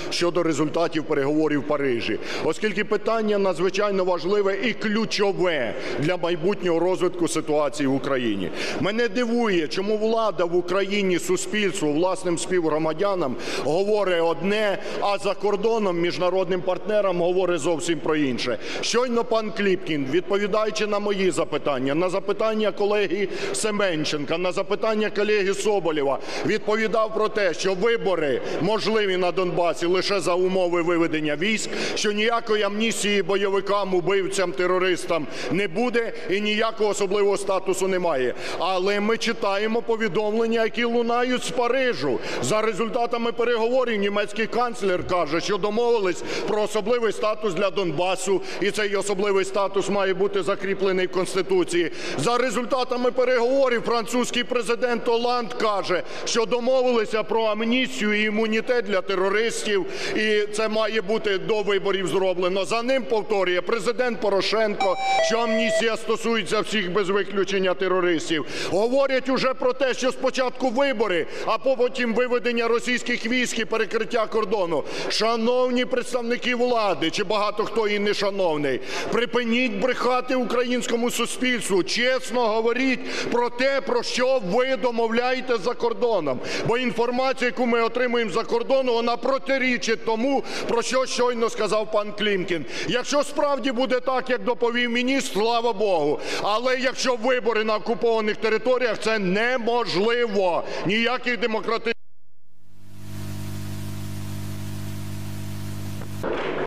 щодо результатів переговорів в Парижі, оскільки питання надзвичайно важливе і ключове для майбутнього розвитку ситуації в Україні. Мене дивує, чому влада в Україні, суспільству, власним співгромадянам говорить одне, а за кордоном міжнародним партнерам говорить зовсім про інше. Щойно пан Клімкін, відповідаючи на мої запитання, на запитання колеги Семенченка, на запитання колеги Соболєва, відповідав про те, що вибори можливі на Донбасі лише за умови виведення військ, що ніякої амністії бойовикам, убивцям, терористам не буде і ніякого особливого статусу немає. Але ми читаємо повідомлення, які лунають з Парижу. За результатами переговорів німецький канцлер каже, що домовились про особливий статус для Донбасу, і цей особливий статус має бути закріплений в Конституції. За результатами переговорів французький президент Оланд каже, що домовилися про амністію і імунітет для терористів, і це має бути до виборів зроблено. За ним повторює президент Порошенко, що амністія стосується всіх без виключення терористів. Говорять уже про те, що спочатку вибори, а потім виведення російських військ і перекриття кордону. Шановні представники влади, чи багато хто і не шановний, припиніть брехати українському суспільству, чесно говоріть про те, про що ви домовляєте за кордоном. Бо інформація, яку ми отримуємо за кордону, вона протирічить тому, про що щойно сказав пан Клімкін. Якщо справді буде так, як доповів міністр, слава Богу. Але якщо вибори на окупованих територіях, це неможливо. Ніяких демократичних